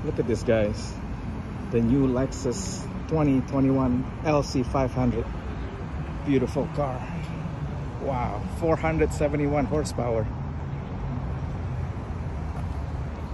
Look at this, guys. The new Lexus 2021 LC500. Beautiful car. Wow, 471 horsepower.